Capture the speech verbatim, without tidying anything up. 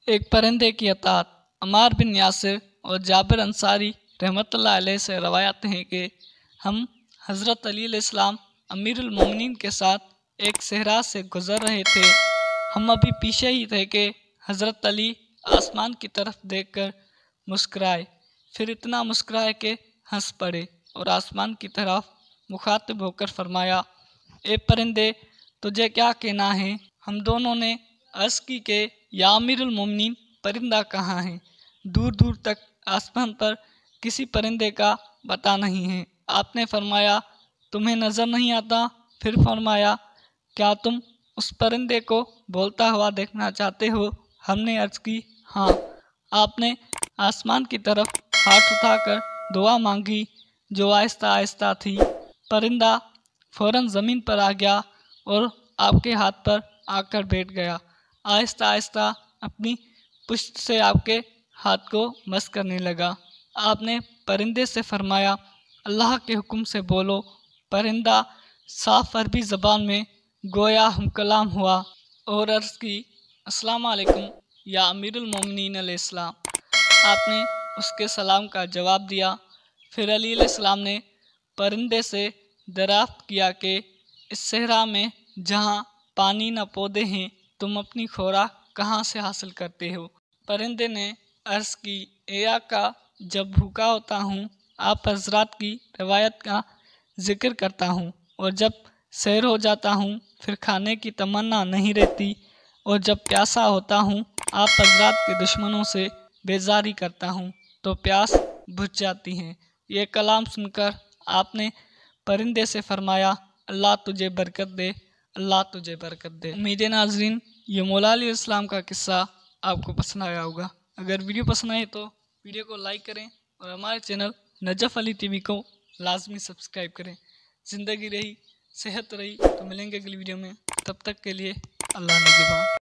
एक परिंदे की अतात। अम्मार बिन यासिर और जाबिर अंसारी रहमतुल्लाह अलैह से रवायत हैं कि हम हज़रत अली अलैहिस्सलाम अमीरुल मोमिनीन के साथ एक सहरा से गुज़र रहे थे। हम अभी पीछे ही थे कि हज़रत अली आसमान की तरफ देखकर मुस्कुराए, फिर इतना मुस्कुराए कि हंस पड़े और आसमान की तरफ मुखातिब होकर फरमाया, ए परिंदे, तुझे क्या कहना है? हम दोनों ने अर्ज़ की कि या अमीरुल मोमिनीन, परिंदा कहाँ है? दूर दूर तक आसमान पर किसी परिंदे का पता नहीं है। आपने फरमाया, तुम्हें नज़र नहीं आता? फिर फरमाया, क्या तुम उस परिंदे को बोलता हुआ देखना चाहते हो? हमने अर्ज़ की, हाँ। आपने आसमान की तरफ हाथ उठाकर दुआ मांगी जो आहिस्ता आहिस्ता थी। परिंदा फ़ौरन ज़मीन पर आ गया और आपके हाथ पर आकर बैठ गया। आहिस्ता आहिस्ता अपनी पुश्त से आपके हाथ को मस करने लगा। आपने परिंदे से फरमाया, अल्लाह के हुक्म से बोलो। परिंदा साफ़ अरबी ज़बान में गोया हम कलाम हुआ और अर्ज़ की, अस्सलाम वालेकुम या अमीरुल मोमिनीन अलैहिस्सलाम। आपने उसके सलाम का जवाब दिया। फिर अली अलैहिस्सलाम ने परिंदे से दरियाफ़्त किया कि इस सहरा में जहाँ पानी न पौधे हैं, तुम अपनी खुराक कहाँ से हासिल करते हो? परिंदे ने अर्ज़ की, ए आका, जब भूखा होता हूँ आप हज़रात की रवायत का ज़िक्र करता हूँ, और जब सैर हो जाता हूँ फिर खाने की तमन्ना नहीं रहती, और जब प्यासा होता हूँ आप हज़रात के दुश्मनों से बेजारी करता हूँ तो प्यास बुझ जाती है। ये कलाम सुनकर आपने परिंदे से फरमाया, अल्लाह तुझे बरकत दे, अल्लाह तुझे बरकत दे। उम्मीद है नाज़रीन, ये मौला अली अलैहिस्सलाम का किस्सा आपको पसंद आया होगा। अगर वीडियो पसंद आए तो वीडियो को लाइक करें और हमारे चैनल नजफ़ अली टीवी को लाजमी सब्सक्राइब करें। ज़िंदगी रही, सेहत रही तो मिलेंगे अगली वीडियो में। तब तक के लिए अल्लाह निगहबान।